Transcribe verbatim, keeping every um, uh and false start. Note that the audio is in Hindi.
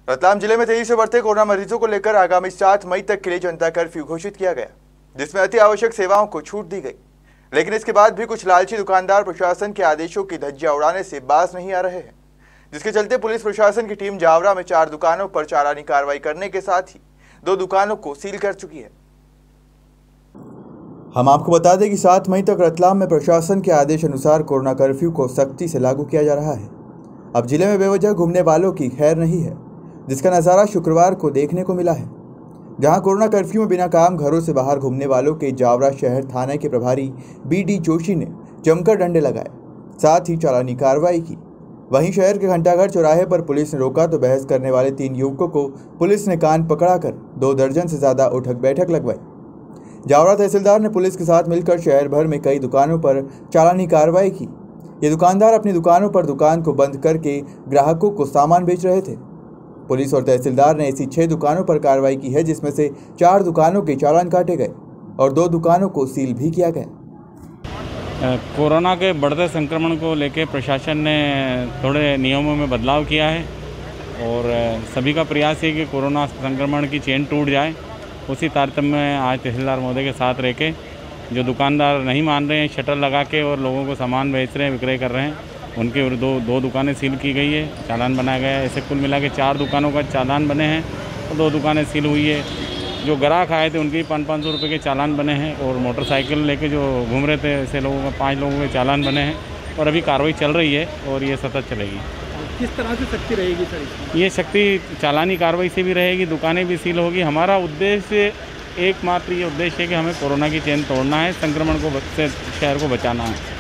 रतलाम जिले में तेजी से बढ़ते कोरोना मरीजों को लेकर आगामी सात मई तक के लिए जनता कर्फ्यू घोषित किया गया, जिसमें अति आवश्यक सेवाओं को छूट दी गई। लेकिन इसके बाद भी कुछ लालची दुकानदार प्रशासन के आदेशों की धज्जियां उड़ाने से बाज नहीं आ रहे हैं, जिसके चलते पुलिस प्रशासन की टीम जावरा में चार दुकानों पर चालानी कार्रवाई करने के साथ ही दो दुकानों को सील कर चुकी है। हम आपको बता दें कि सात मई तक रतलाम में प्रशासन के आदेश अनुसार कोरोना कर्फ्यू को सख्ती से लागू किया जा रहा है। अब जिले में बेवजह घूमने वालों की खैर नहीं है, जिसका नज़ारा शुक्रवार को देखने को मिला है, जहां कोरोना कर्फ्यू में बिना काम घरों से बाहर घूमने वालों के जावरा शहर थाने के प्रभारी बी डी जोशी ने जमकर डंडे लगाए, साथ ही चालानी कार्रवाई की। वहीं शहर के घंटाघर चौराहे पर पुलिस ने रोका तो बहस करने वाले तीन युवकों को पुलिस ने कान पकड़ाकर दो दर्जन से ज़्यादा उठक बैठक लगवाई। जावरा तहसीलदार ने पुलिस के साथ मिलकर शहर भर में कई दुकानों पर चालानी कार्रवाई की। ये दुकानदार अपनी दुकानों पर दुकान को बंद करके ग्राहकों को सामान बेच रहे थे। पुलिस और तहसीलदार ने ऐसी छह दुकानों पर कार्रवाई की है, जिसमें से चार दुकानों के चालान काटे गए और दो दुकानों को सील भी किया गया। कोरोना के बढ़ते संक्रमण को लेकर प्रशासन ने थोड़े नियमों में बदलाव किया है और सभी का प्रयास है कि कोरोना संक्रमण की चेन टूट जाए। उसी तारतम्य में आज तहसीलदार महोदय के साथ रह के जो दुकानदार नहीं मान रहे हैं, शटर लगा के और लोगों को सामान बेच रहे हैं, विक्रय कर रहे हैं, उनके दो दो दुकानें सील की गई है, चालान बनाया गया है। ऐसे कुल मिला के चार दुकानों का चालान बने हैं और दो दुकानें सील हुई है। जो ग्राहक आए थे उनके पाँच पाँच सौ रुपये के चालान बने हैं और मोटरसाइकिल लेके जो घूम रहे थे ऐसे लोगों का पाँच लोगों के चालान बने हैं और अभी कार्रवाई चल रही है और ये सतत चलेगी। किस तरह से शक्ति रहेगी सर? ये शक्ति चालानी कार्रवाई से भी रहेगी, दुकानें भी सील होगी। हमारा उद्देश्य एकमात्र ये उद्देश्य है कि हमें कोरोना की चेन तोड़ना है, संक्रमण को से शहर को बचाना है।